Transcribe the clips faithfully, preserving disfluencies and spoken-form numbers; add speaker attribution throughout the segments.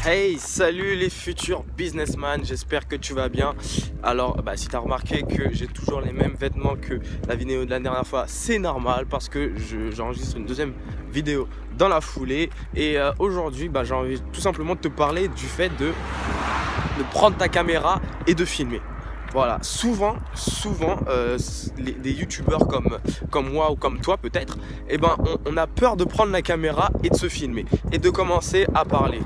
Speaker 1: Hey, salut les futurs businessmen, j'espère que tu vas bien. Alors, bah, si tu as remarqué que j'ai toujours les mêmes vêtements que la vidéo de la dernière fois, c'est normal parce que j'enregistre une deuxième vidéo dans la foulée. Et euh, aujourd'hui, bah, j'ai envie tout simplement de te parler du fait de, de prendre ta caméra et de filmer. Voilà, souvent, souvent, euh, les, des youtubeurs comme, comme moi ou comme toi peut-être, eh ben, on, on a peur de prendre la caméra et de se filmer et de commencer à parler.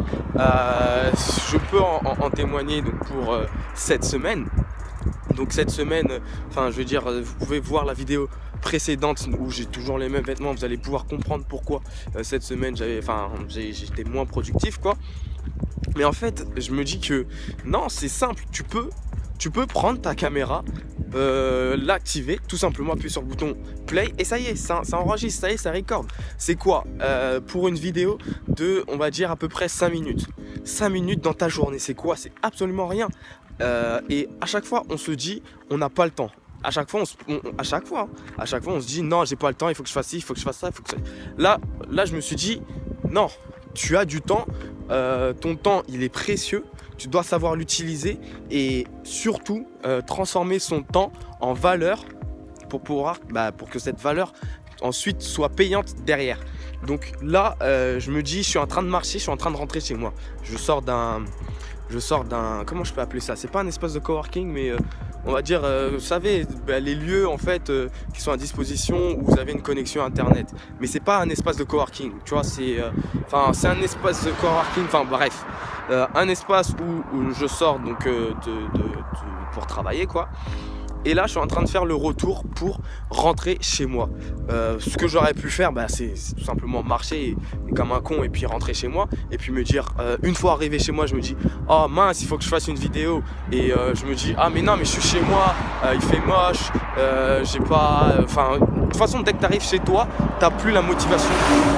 Speaker 1: Euh, je peux en, en, en témoigner donc, pour euh, cette semaine. Donc cette semaine, enfin euh, je veux dire, vous pouvez voir la vidéo précédente où j'ai toujours les mêmes vêtements, vous allez pouvoir comprendre pourquoi euh, cette semaine j'avais, enfin j'étais moins productif quoi. Mais en fait, je me dis que non, c'est simple, tu peux Tu peux prendre ta caméra, euh, l'activer, tout simplement appuyer sur le bouton play et ça y est, ça, ça enregistre, ça y est, ça record. C'est quoi euh, pour une vidéo de, on va dire à peu près cinq minutes. cinq minutes dans ta journée, c'est quoi? C'est absolument rien. Euh, et à chaque fois, on se dit, on n'a pas le temps. À chaque fois, on se, on, à chaque fois, à chaque fois, on se dit, non, j'ai pas le temps, il faut que je fasse ci, il faut que je fasse ça, il faut que ça. Là, là, je me suis dit, non, tu as du temps, euh, ton temps, il est précieux. Tu dois savoir l'utiliser et surtout euh, transformer son temps en valeur pour pouvoir, bah, pour que cette valeur ensuite soit payante derrière. Donc là, euh, je me dis, je suis en train de marcher, je suis en train de rentrer chez moi. Je sors d'un, je sors d'un, comment je peux appeler ça? C'est pas un espace de coworking, mais euh, on va dire, euh, vous savez, bah, les lieux en fait euh, qui sont à disposition où vous avez une connexion internet. Mais c'est pas un espace de coworking, tu vois, c'est, euh, enfin, c'est un espace de coworking. Enfin bref. Euh, un espace où, où je sors donc euh, de, de, de, pour travailler quoi. Et là je suis en train de faire le retour pour rentrer chez moi. Euh, ce que j'aurais pu faire bah, c'est tout simplement marcher et, et comme un con et puis rentrer chez moi. Et puis me dire euh, une fois arrivé chez moi je me dis oh mince il faut que je fasse une vidéo. Et euh, je me dis ah mais non mais je suis chez moi, euh, il fait moche, euh, j'ai pas... Enfin euh, de toute façon dès que tu arrives chez toi t'as plus la motivation.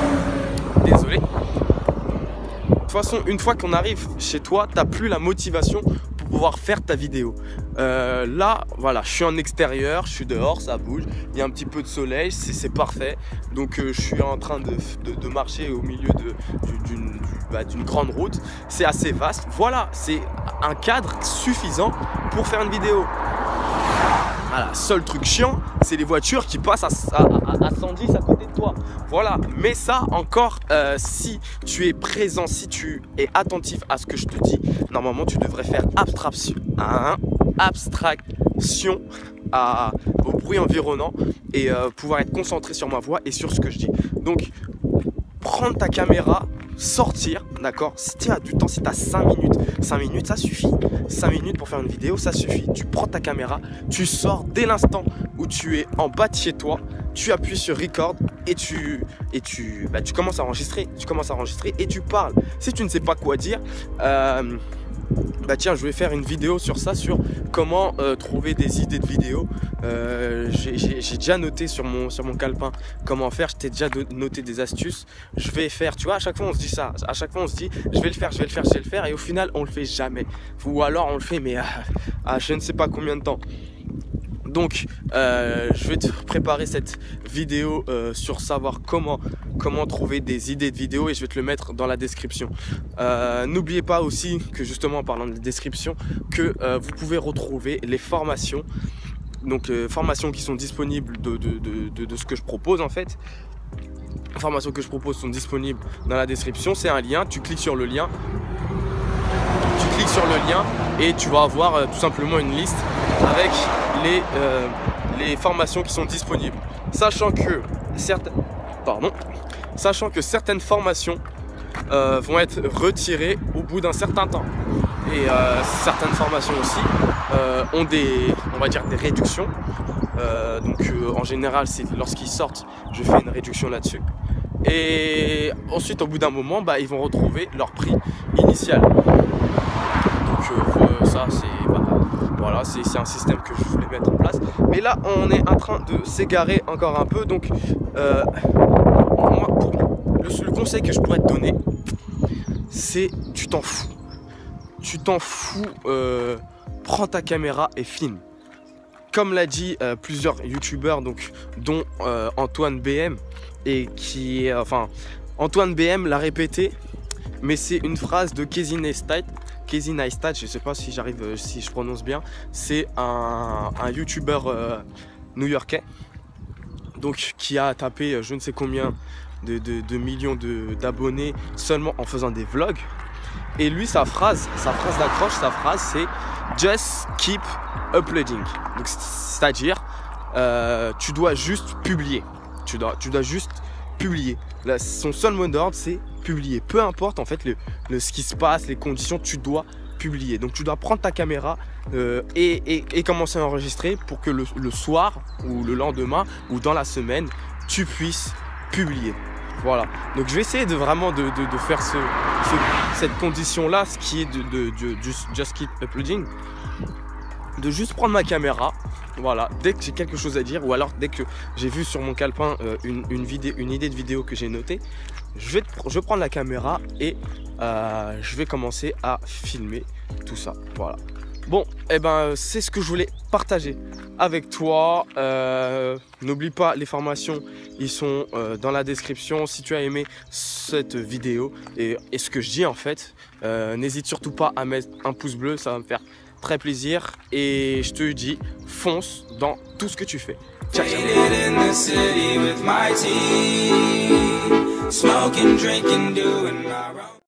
Speaker 1: Désolé. De toute façon, une fois qu'on arrive chez toi, tu n'as plus la motivation pour pouvoir faire ta vidéo. Euh, là, voilà, je suis en extérieur, je suis dehors, ça bouge, il y a un petit peu de soleil, c'est parfait. Donc, euh, je suis en train de, de, de marcher au milieu d'une bah, d'une grande route. C'est assez vaste. Voilà, c'est un cadre suffisant pour faire une vidéo. Voilà, seul truc chiant, c'est les voitures qui passent à, à, à cent dix à côté de toi. Voilà, mais ça encore, euh, si tu es présent, si tu es attentif à ce que je te dis, normalement tu devrais faire abstraction, hein, abstraction à, au bruit environnant et euh, pouvoir être concentré sur ma voix et sur ce que je dis. Donc, prendre ta caméra, sortir, d'accord? Si tu as du temps, si tu as cinq minutes, cinq minutes ça suffit. cinq minutes pour faire une vidéo, ça suffit. Tu prends ta caméra, tu sors dès l'instant où tu es en bas de chez toi, tu appuies sur record et tu, et tu, bah, tu commences à enregistrer. Tu commences à enregistrer et tu parles. Si tu ne sais pas quoi dire, euh, bah tiens, je vais faire une vidéo sur ça, sur comment euh, trouver des idées de vidéos. Euh, j'ai déjà noté sur mon, sur mon calepin comment faire, je t'ai déjà noté des astuces. Je vais faire, tu vois, à chaque fois on se dit ça, à chaque fois on se dit je vais le faire, je vais le faire, je vais le faire et au final on le fait jamais. Ou alors on le fait mais à, à je ne sais pas combien de temps. Donc euh, je vais te préparer cette vidéo euh, sur savoir comment, comment trouver des idées de vidéos et je vais te le mettre dans la description. Euh, N'oubliez pas aussi que justement en parlant de la description, que euh, vous pouvez retrouver les formations, donc euh, formations qui sont disponibles de, de, de, de, de ce que je propose en fait. Les formations que je propose sont disponibles dans la description, c'est un lien, tu cliques sur le lien. Tu cliques sur le lien et tu vas avoir euh, tout simplement une liste avec les, euh, les formations qui sont disponibles. Sachant que certaines, pardon, sachant que certaines formations euh, vont être retirées au bout d'un certain temps. Et euh, certaines formations aussi euh, ont des, on va dire, des réductions. Euh, donc euh, en général, c'est lorsqu'ils sortent, je fais une réduction là-dessus. Et ensuite, au bout d'un moment, bah, ils vont retrouver leur prix initial. Donc euh, ça, c'est bah, voilà, c'est un système que je voulais mettre en place. Mais là, on est en train de s'égarer encore un peu. Donc, euh, moi, pour, le, le conseil que je pourrais te donner, c'est tu t'en fous. Tu t'en fous, euh, prends ta caméra et filme. Comme l'a dit euh, plusieurs youtubeurs, donc dont euh, Antoine B M, et qui, euh, enfin, Antoine B M l'a répété, mais c'est une phrase de Casey Neistat. Casey Neistat, je sais pas si j'arrive, si je prononce bien. C'est un, un youtubeur euh, new-yorkais, donc qui a tapé je ne sais combien de, de, de millions d'abonnés seulement en faisant des vlogs. Et lui, sa phrase, sa phrase d'accroche, sa phrase, c'est just keep uploading. Donc c'est-à-dire, euh, tu dois juste publier. Tu dois, tu dois juste publier. Là, son seul mot d'ordre, c'est publier. Peu importe en fait le, le, ce qui se passe, les conditions, tu dois publier. Donc tu dois prendre ta caméra euh, et, et, et commencer à enregistrer pour que le, le soir ou le lendemain ou dans la semaine, tu puisses publier. Voilà. Donc je vais essayer de vraiment de, de, de faire ce, ce, cette condition-là, ce qui est de, de, de just, just keep uploading. De juste prendre ma caméra, voilà, dès que j'ai quelque chose à dire, ou alors dès que j'ai vu sur mon calepin euh, une, une, vidéo, une idée de vidéo que j'ai notée, je vais, je vais prendre la caméra et euh, je vais commencer à filmer tout ça. Voilà. Bon, et eh ben c'est ce que je voulais partager avec toi. Euh, N'oublie pas, les formations, ils sont euh, dans la description. Si tu as aimé cette vidéo et, et ce que je dis en fait, euh, n'hésite surtout pas à mettre un pouce bleu, ça va me faire très plaisir. Et je te dis, fonce dans tout ce que tu fais. Ciao, ciao.